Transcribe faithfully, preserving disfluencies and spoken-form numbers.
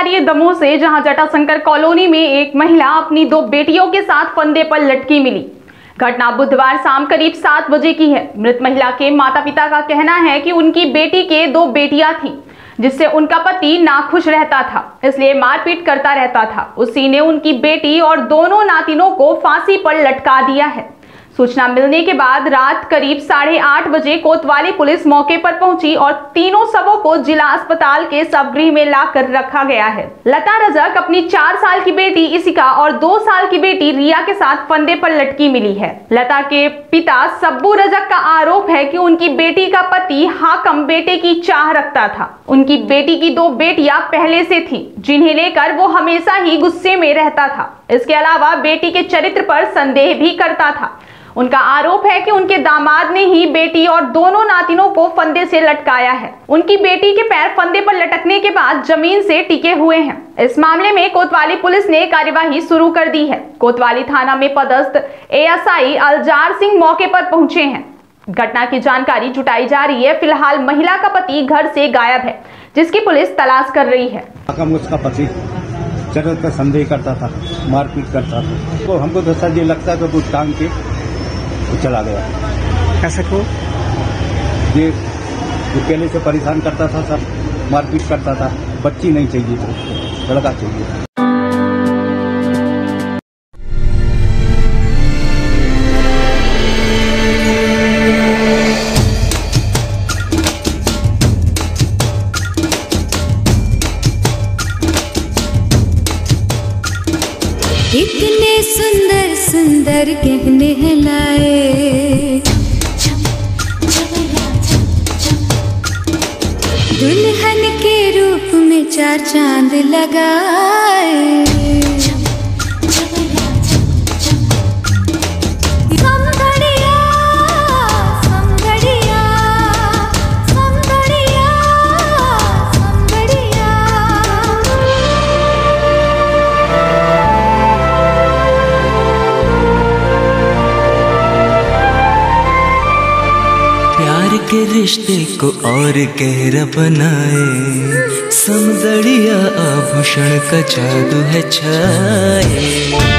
रही है दमोह से, जहां जटाशंकर कॉलोनी में एक महिला अपनी दो बेटियों के साथ फंदे पर लटकी मिली। घटना बुधवार शाम करीब सात बजे की है। मृत महिला के माता पिता का कहना है कि उनकी बेटी के दो बेटियां थीं, जिससे उनका पति नाखुश रहता था, इसलिए मारपीट करता रहता था। उसी ने उनकी बेटी और दोनों नातिनों को फांसी पर लटका दिया है। सूचना मिलने के बाद रात करीब साढ़े आठ बजे कोतवाली पुलिस मौके पर पहुंची और तीनों शवों को जिला अस्पताल के शवगृह में लाकर रखा गया है। लता रजक अपनी चार साल की बेटी इसिका और दो साल की बेटी रिया के साथ फंदे पर लटकी मिली है। लता के पिता सब्बू रजक का आरोप है कि उनकी बेटी का पति हाकम बेटे की चाह रखता था। उनकी बेटी की दो बेटियां पहले से थी, जिन्हें लेकर वो हमेशा ही गुस्से में रहता था। इसके अलावा बेटी के चरित्र पर संदेह भी करता था। उनका आरोप है कि उनके दामाद ने ही बेटी और दोनों नातिनों को फंदे से लटकाया है। उनकी बेटी के पैर फंदे पर लटकने के बाद जमीन से टिके हुए हैं। इस मामले में कोतवाली पुलिस ने कार्यवाही शुरू कर दी है। कोतवाली थाना में पदस्थ एएसआई अलजार सिंह मौके पर पहुंचे हैं। घटना की जानकारी जुटाई जा रही है। फिलहाल महिला का पति घर से गायब है, जिसकी पुलिस तलाश कर रही है। उसका पति चरित्र पर संदेह करता था, मारपीट करता था। तो हमको तो सर ये लगता है कि कुछ टांग के वो चला गया। कैसे को ये पहले से परेशान करता था, सब मारपीट करता था। बच्ची नहीं चाहिए थी, लड़का चाहिए। इतने सुंदर सुंदर गहने हैं लाए, दुल्हन के रूप में चार चांद लगाए। के रिश्ते को और गहरा बनाए, सौंदर्य आभूषण का जादू है छाए।